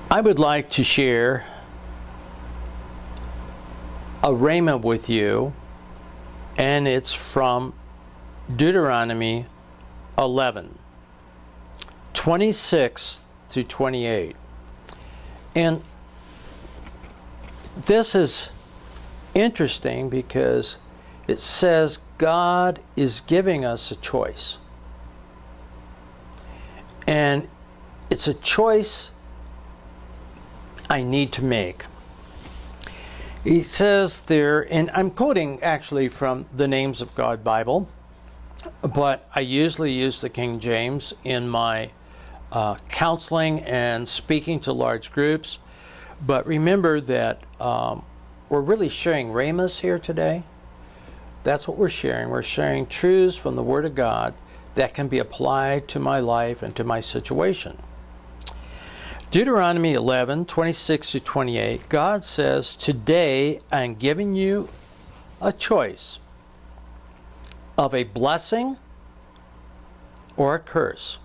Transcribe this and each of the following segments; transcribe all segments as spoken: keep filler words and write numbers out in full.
I would like to share a Rhema with you, and it's from Deuteronomy eleven, twenty-six to twenty-eight. And this is interesting because it says God is giving us a choice. And it's a choice I need to make. He says there, and I'm quoting actually from the Names of God Bible, but I usually use the King James in my uh, counseling and speaking to large groups. But remember that um, we're really sharing Rhemas here today. That's what we're sharing. We're sharing truths from the Word of God that can be applied to my life and to my situation. Deuteronomy eleven, twenty-six to twenty-eight, God says, "Today I'm giving you a choice of a blessing or a curse."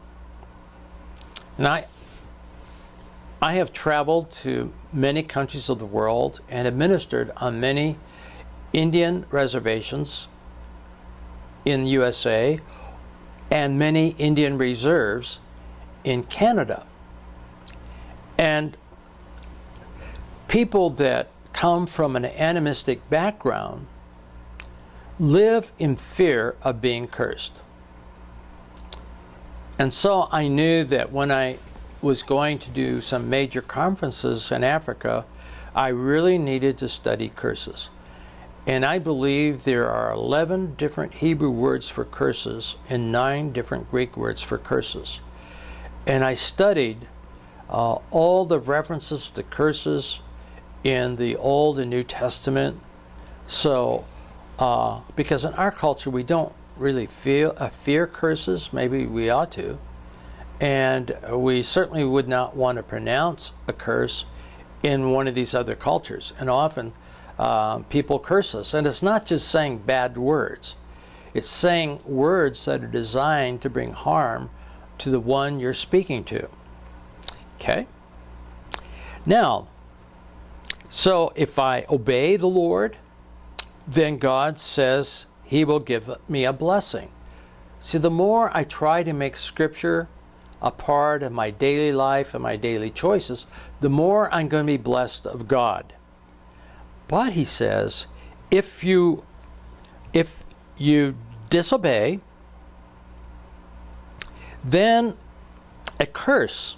And I, I have traveled to many countries of the world and administered on many Indian reservations in the U S A and many Indian reserves in Canada. And people that come from an animistic background live in fear of being cursed. And so I knew that when I was going to do some major conferences in Africa, I really needed to study curses. And I believe there are eleven different Hebrew words for curses and nine different Greek words for curses. And I studied Uh, all the references to curses in the Old and New Testament. So, uh, because in our culture we don't really feel uh, fear curses, maybe we ought to, and we certainly would not want to pronounce a curse in one of these other cultures. And often uh, people curse us, and it's not just saying bad words; it's saying words that are designed to bring harm to the one you're speaking to. Okay? Now, so if I obey the Lord, then God says He will give me a blessing. See, the more I try to make Scripture a part of my daily life and my daily choices, the more I'm going to be blessed of God. But He says, if you, if you disobey, then a curse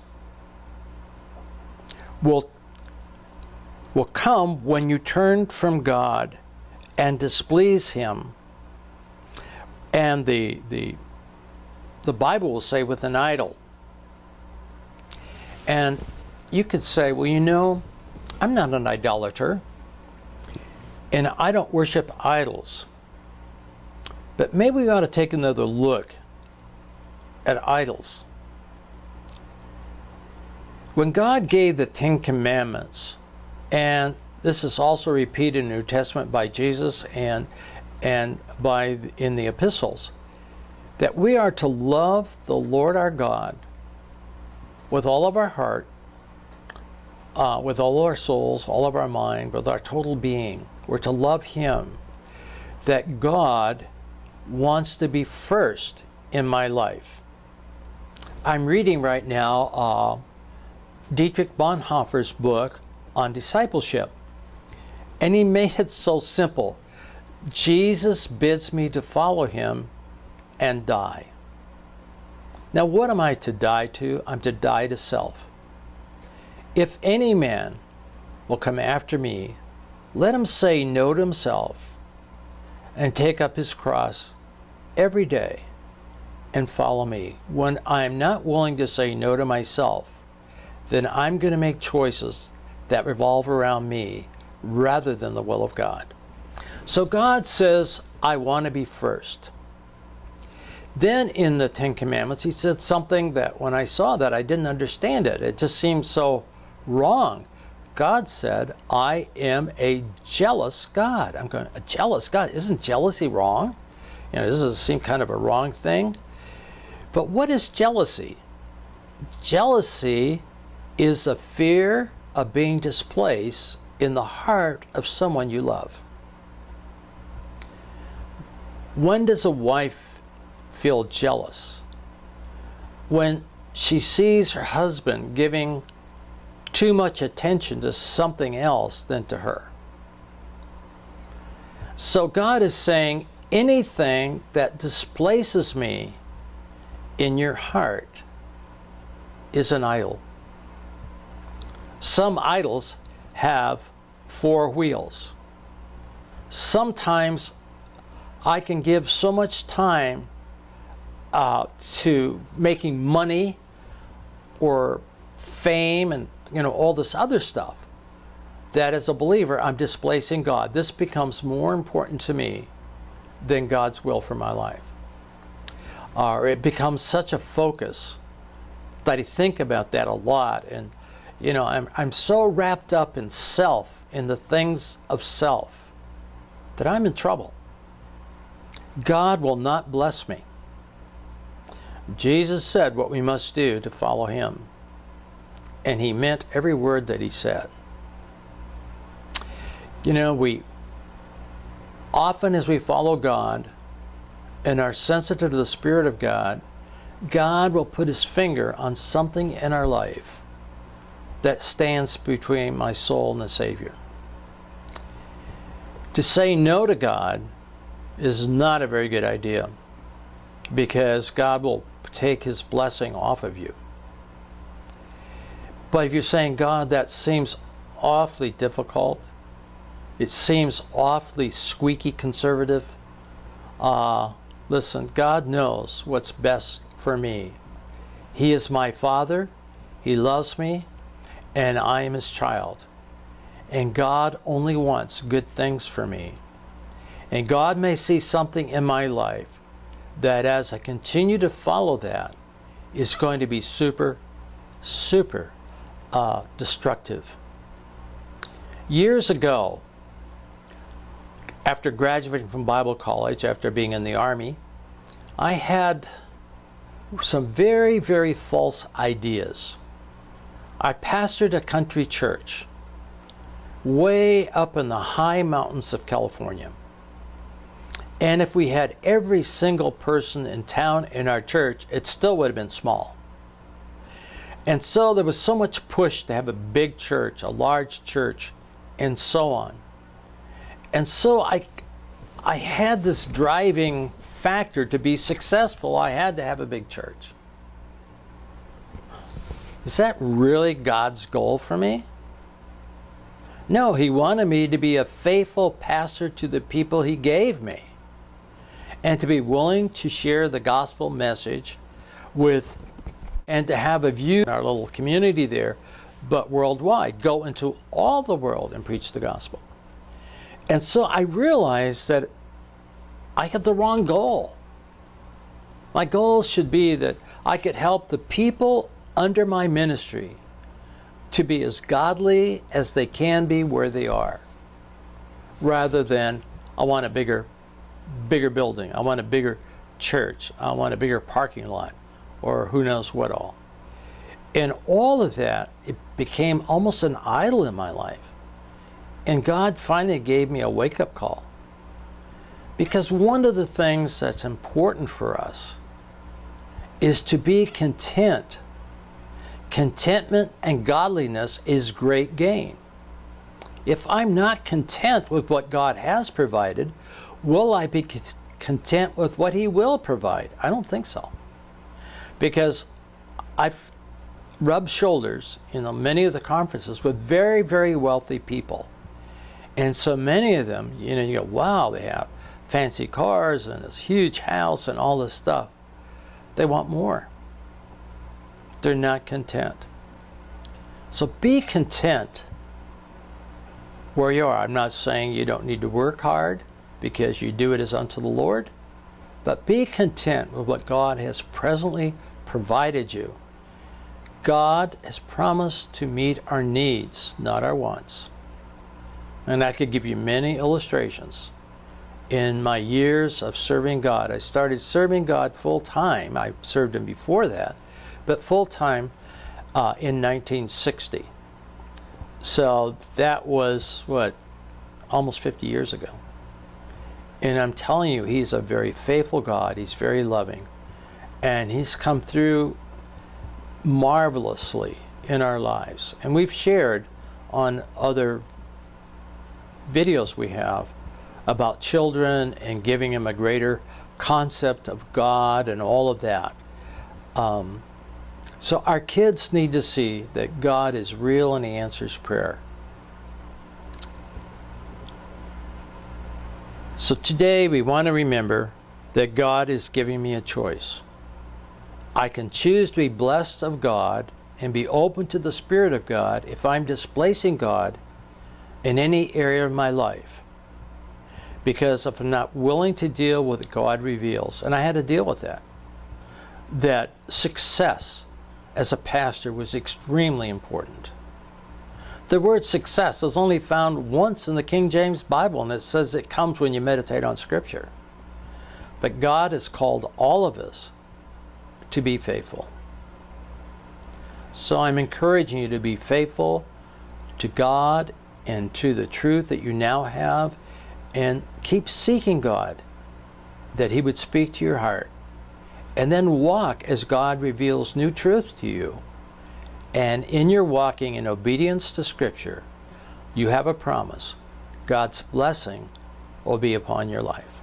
will will come when you turn from God and displease Him. And the the the Bible will say with an idol. And you could say, well, you know, I'm not an idolater and I don't worship idols. But maybe we ought to take another look at idols. When God gave the Ten Commandments, and this is also repeated in the New Testament by Jesus and and by in the epistles, that we are to love the Lord our God with all of our heart, uh, with all of our souls, all of our mind, with our total being. We're to love Him. That God wants to be first in my life. I'm reading right now uh, Dietrich Bonhoeffer's book on discipleship, and he made it so simple. Jesus bids me to follow Him and die. Now, what am I to die to? I'm to die to self. If any man will come after me, let him say no to himself and take up his cross every day and follow me. When I'm not willing to say no to myself, then I'm going to make choices that revolve around me rather than the will of God. So God says, I want to be first. Then in the Ten Commandments, He said something that when I saw that, I didn't understand it. It just seemed so wrong. God said, I am a jealous God. I'm going, a jealous God? Isn't jealousy wrong? You know, doesn't it seem kind of a wrong thing? But what is jealousy? Jealousy is a fear of being displaced in the heart of someone you love. When does a wife feel jealous? When she sees her husband giving too much attention to something else than to her. So God is saying, anything that displaces me in your heart is an idol. Some idols have four wheels. Sometimes I can give so much time uh, to making money or fame and you know all this other stuff that as a believer I'm displacing God. This becomes more important to me than God's will for my life. Or it becomes such a focus that I think about that a lot, and you know I'm I'm so wrapped up in self, in the things of self, that I'm in trouble. God will not bless me. Jesus said what we must do to follow him, and he meant every word that he said. You know, we often as we follow God and are sensitive to the Spirit of God, God will put his finger on something in our life that stands between my soul and the Savior. To say no to God is not a very good idea, because God will take his blessing off of you. But if you're saying, God, that seems awfully difficult, it seems awfully squeaky conservative, uh, listen, God knows what's best for me. He is my Father, he loves me, and I am his child. And God only wants good things for me. And God may see something in my life that as I continue to follow that is going to be super, super uh, destructive. Years ago, after graduating from Bible college, after being in the Army, I had some very, very false ideas. I pastored a country church way up in the high mountains of California. And if we had every single person in town in our church, it still would have been small. And so there was so much push to have a big church, a large church, and so on. And so I, I had this driving factor to be successful. I had to have a big church. Is that really God's goal for me? No, he wanted me to be a faithful pastor to the people he gave me, and to be willing to share the gospel message with, and to have a view in our little community there, but worldwide. Go into all the world and preach the gospel. And so I realized that I had the wrong goal. My goal should be that I could help the people under my ministry to be as godly as they can be where they are, rather than I want a bigger bigger building, I want a bigger church, I want a bigger parking lot, or who knows what all. And all of that, it became almost an idol in my life. And God finally gave me a wake-up call. Because one of the things that's important for us is to be content. Contentment and godliness is great gain. If I'm not content with what God has provided, will I be content with what he will provide? I don't think so. Because I've rubbed shoulders, you know, many of the conferences with very, very wealthy people. And so many of them, you know, you go, wow, they have fancy cars and this huge house and all this stuff. They want more. They're not content. So be content where you are. I'm not saying you don't need to work hard, because you do it as unto the Lord, but be content with what God has presently provided you. God has promised to meet our needs, not our wants. And I could give you many illustrations. In my years of serving God, I started serving God full time. I served him before that, but full time uh, in nineteen sixty. So that was, what, almost fifty years ago. And I'm telling you, he's a very faithful God. He's very loving. And he's come through marvelously in our lives. And we've shared on other videos we have about children and giving them a greater concept of God and all of that. Um, so our kids need to see that God is real and he answers prayer. So today we want to remember that God is giving me a choice. I can choose to be blessed of God and be open to the Spirit of God if I'm displacing God in any area of my life. Because if I'm not willing to deal with what God reveals, and I had to deal with that, that success as a pastor was extremely important. The word success is only found once in the King James Bible, and it says it comes when you meditate on Scripture. But God has called all of us to be faithful. So I'm encouraging you to be faithful to God and to the truth that you now have, and keep seeking God, that he would speak to your heart, and then walk as God reveals new truth to you. And in your walking in obedience to Scripture, you have a promise. God's blessing will be upon your life.